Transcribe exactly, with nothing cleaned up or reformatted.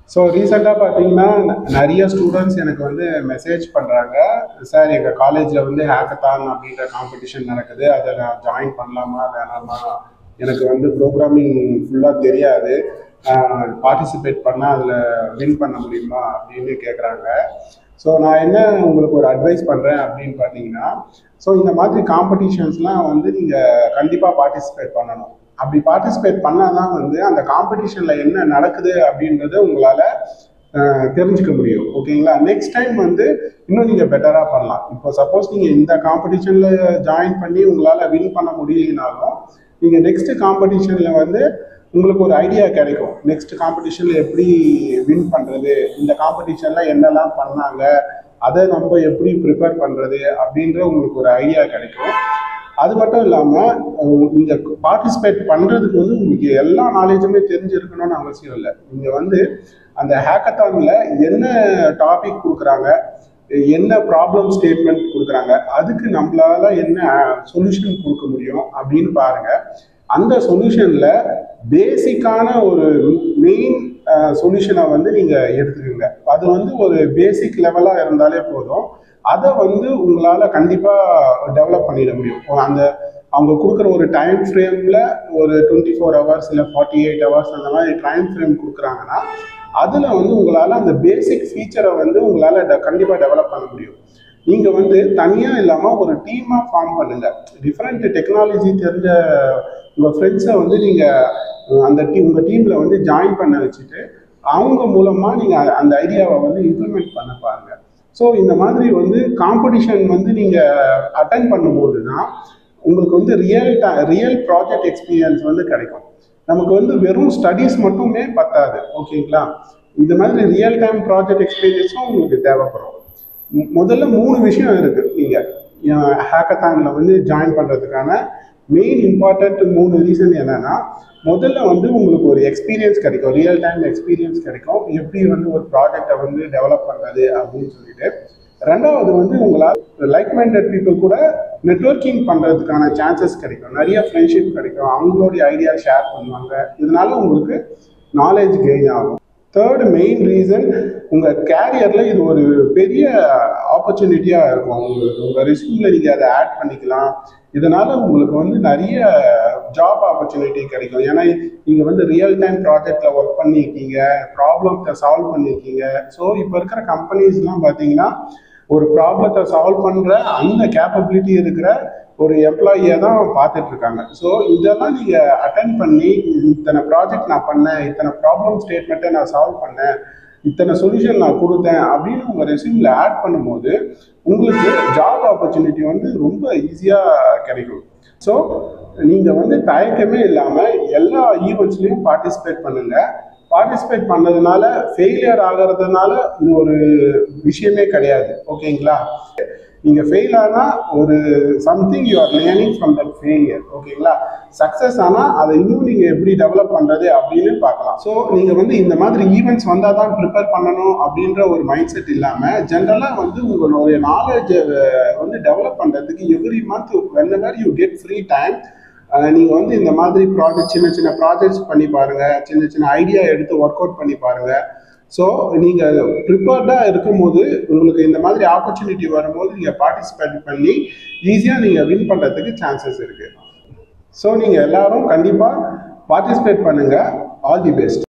So ரீசெண்டாக பார்த்தீங்கன்னா நிறைய ஸ்டூடெண்ட்ஸ் எனக்கு வந்து மெசேஜ் பண்ணுறாங்க, சார் எங்கள் காலேஜில் வந்து ஹேக்கத்தான் அப்படின்ற காம்படிஷன் நடக்குது, அதை நான் ஜாயின் பண்ணலாமா வேணாமா, எனக்கு வந்து ப்ரோக்ராமிங் ஃபுல்லாக தெரியாது, பார்ட்டிசிபேட் பண்ணால் அதில் வின் பண்ண முடியுமா அப்படின்னு கேட்குறாங்க. ஸோ நான் என்ன உங்களுக்கு ஒரு அட்வைஸ் பண்ணுறேன் அப்படின்னு பார்த்தீங்கன்னா, ஸோ இந்த மாதிரி காம்படிஷன்ஸ்லாம் வந்து நீங்கள் கண்டிப்பாக பார்ட்டிசிபேட் பண்ணணும். அப்படி பார்ட்டிசிபேட் பண்ணால் தான் வந்து அந்த காம்படிஷனில் என்ன நடக்குது அப்படின்றத உங்களால் தெரிஞ்சுக்க முடியும். ஓகேங்களா? நெக்ஸ்ட் டைம் வந்து இன்னும் நீங்கள் பெட்டராக பண்ணலாம். இப்போ சப்போஸ் நீங்கள் இந்த காம்படிஷனில் ஜாயின் பண்ணி உங்களால் வின் பண்ண முடியலனாலும் நீங்கள் நெக்ஸ்ட் காம்படிஷனில் வந்து உங்களுக்கு ஒரு ஐடியா கிடைக்கும். நெக்ஸ்ட் காம்படிஷனில் எப்படி வின் பண்ணுறது, இந்த காம்படிஷனில் என்னெல்லாம் பண்ணாங்க, அதை நம்ம எப்படி ப்ரிப்பேர் பண்ணுறது அப்படின்ற உங்களுக்கு ஒரு ஐடியா கிடைக்கும். அது மட்டும் இல்லாமல் நீங்கள் பார்ட்டிசிபேட் பண்ணுறதுக்கு வந்து உங்களுக்கு எல்லா நாலேஜுமே தெரிஞ்சிருக்கணும்னு அவசியம் இல்லை. நீங்கள் வந்து அந்த ஹேக்கத்தானில் என்ன டாபிக் கொடுக்குறாங்க, என்ன ப்ராப்ளம் ஸ்டேட்மெண்ட் கொடுக்குறாங்க, அதுக்கு நம்மளால என்ன சொல்யூஷன் கொடுக்க முடியும் அப்படின்னு பாருங்கள். அந்த சொல்யூஷனில் பேசிக்கான ஒரு மெயின் சொல்யூஷனை வந்து நீங்கள் எடுத்துக்கோங்க. அது வந்து ஒரு பேசிக் லெவலாக இருந்தாலே போதும். அதை வந்து உங்களால் கண்டிப்பாக டெவலப் பண்ணிட முடியும். அந்த அவங்க கொடுக்குற ஒரு டைம் ஃப்ரேமில் ஒரு டுவெண்ட்டி ஃபோர் ஹவர்ஸ் இல்லை ஃபார்ட்டி எயிட் ஹவர்ஸ் அந்த மாதிரி டைம் ஃப்ரேம் கொடுக்குறாங்கன்னா அதில் வந்து உங்களால் அந்த பேசிக் ஃபீச்சரை வந்து உங்களால் ட கண்டிப்பாக டெவலப் பண்ண முடியும். நீங்கள் வந்து தனியாக இல்லாமல் ஒரு டீமாக ஃபார்ம் பண்ணுங்கள். டிஃப்ரெண்ட் டெக்னாலஜி தெரிஞ்ச உங்கள் ஃப்ரெண்ட்ஸை வந்து நீங்கள் அந்த டீ உங்கள் டீமில் வந்து ஜாயின் பண்ண வச்சுட்டு அவங்க மூலமாக நீங்கள் அந்த ஐடியாவை வந்து இம்ப்ளிமெண்ட் பண்ண பாருங்கள். ஸோ இந்த மாதிரி வந்து காம்படிஷன் வந்து நீங்கள் அட்டென்ட் பண்ணும்போது தான் உங்களுக்கு வந்து ரியல் ட ரியல் ப்ராஜெக்ட் எக்ஸ்பீரியன்ஸ் வந்து கிடைக்கும். நமக்கு வந்து வெறும் ஸ்டடீஸ் மட்டுமே பத்தாது. ஓகேங்களா? இந்த மாதிரி ரியல் டைம் ப்ராஜெக்ட் எக்ஸ்பீரியன்ஸும் உங்களுக்கு தேவைப்படும். முதல்ல மூணு விஷயம் இருக்குது. நீங்கள் ஹேக்கத்தானில் வந்து ஜாயின் பண்ணுறதுக்கான மெயின் இம்பார்ட்டன்ட் மூணு ரீசன் என்னென்னா, முதல்ல வந்து உங்களுக்கு ஒரு எக்ஸ்பீரியன்ஸ் கிடைக்கும், ரியல் டைம் எக்ஸ்பீரியன்ஸ் கிடைக்கும், எப்படி வந்து ஒரு ப்ராஜெக்டை வந்து டெவலப் பண்ணுறது அப்படின்னு சொல்லிட்டு. ரெண்டாவது வந்து உங்களால் லைக் மைண்டட் பீப்புள் கூட நெட்வொர்க்கிங் பண்ணுறதுக்கான சான்சஸ் கிடைக்கும், நிறைய ஃப்ரெண்ட்ஷிப் கிடைக்கும், அவங்களுடைய ஐடியா ஷேர் பண்ணுவாங்க, இதனால உங்களுக்கு நாலேஜ் கெயின் ஆகும். தேர்டு மெயின் ரீசன், உங்கள் கேரியரில் இது ஒரு பெரிய ஆப்பர்ச்சுனிட்டியாக இருக்கும். உங்களுக்கு உங்கள் ரெஸ்யூமில் நீங்கள் அதை ஆட் பண்ணிக்கலாம். இதனால் உங்களுக்கு வந்து நிறைய ஜாப் ஆப்பர்ச்சுனிட்டி கிடைக்கும். ஏன்னா நீங்கள் வந்து ரியல் டைம் ப்ராஜெக்டில் ஒர்க் பண்ணியிருக்கீங்க, ப்ராப்ளத்தை சால்வ் பண்ணியிருக்கீங்க. ஸோ இப்போ இருக்கிற கம்பெனிஸ்லாம் பார்த்தீங்கன்னா ஒரு ப்ராப்ளத்தை சால்வ் பண்ணுற அந்த கேப்பபிலிட்டி இருக்கிற ஒரு எம்ப்ளாயியை தான் பார்த்துட்ருக்காங்க. ஸோ இதெல்லாம் நீங்கள் அட்டென்ட் பண்ணி இத்தனை ப்ராஜெக்ட் நான் பண்ணேன், இத்தனை ப்ராப்ளம் ஸ்டேட்மெண்ட்டை நான் சால்வ் பண்ணேன், இத்தனை சொல்யூஷன் நான் கொடுத்தேன் அப்படின்னு உங்கள் ரெஸ்யூமில் ஆட் பண்ணும்போது உங்களுக்கு ஜாப் ஆப்பர்ச்சுனிட்டி வந்து ரொம்ப ஈஸியாக கிடைக்கும். ஸோ நீங்கள் வந்து தயக்கமே இல்லாமல் எல்லா ஈவெண்ட்ஸ்லையும் பார்ட்டிசிபேட் பண்ணுங்கள். பார்ட்டிசிபேட் பண்ணதுனால ஃபெயிலியர் ஆகிறதுனால இது ஒரு விஷயமே கிடையாது. ஓகேங்களா? நீங்கள் ஃபெயில் ஆனால் ஒரு something you are learning from that failure. ஓகேங்களா? சக்ஸஸ் ஆனால் அதை இன்னும் நீங்கள் எப்படி டெவலப் பண்ணுறது அப்படின்னு பார்க்கலாம். ஸோ நீங்கள் வந்து இந்த மாதிரி ஈவெண்ட்ஸ் வந்தால் தான் ப்ரிப்பேர் பண்ணணும் அப்படின்ற ஒரு மைண்ட் செட் இல்லாமல் ஜென்ரலாக வந்து உங்களுடைய நாலேஜை வந்து டெவலப் பண்ணுறதுக்கு every month whenever you get free time நீங்கள் வந்து இந்த மாதிரி ப்ராஜெக்ட் சின்ன சின்ன ப்ராஜெக்ட்ஸ் பண்ணி பாருங்கள், சின்ன சின்ன ஐடியா எடுத்து ஒர்க் அவுட் பண்ணி பாருங்கள். ஸோ நீங்கள் ப்ரிப்பேர்டாக இருக்கும்போது உங்களுக்கு இந்த மாதிரி ஆப்பர்ச்சுனிட்டி வரும்போது நீங்கள் பார்ட்டிசிபேட் பண்ணி ஈஸியாக நீங்கள் வின் பண்ணுறதுக்கு சான்சஸ் இருக்குது. ஸோ நீங்கள் எல்லோரும் கண்டிப்பாக பார்ட்டிசிபேட் பண்ணுங்கள். All the best.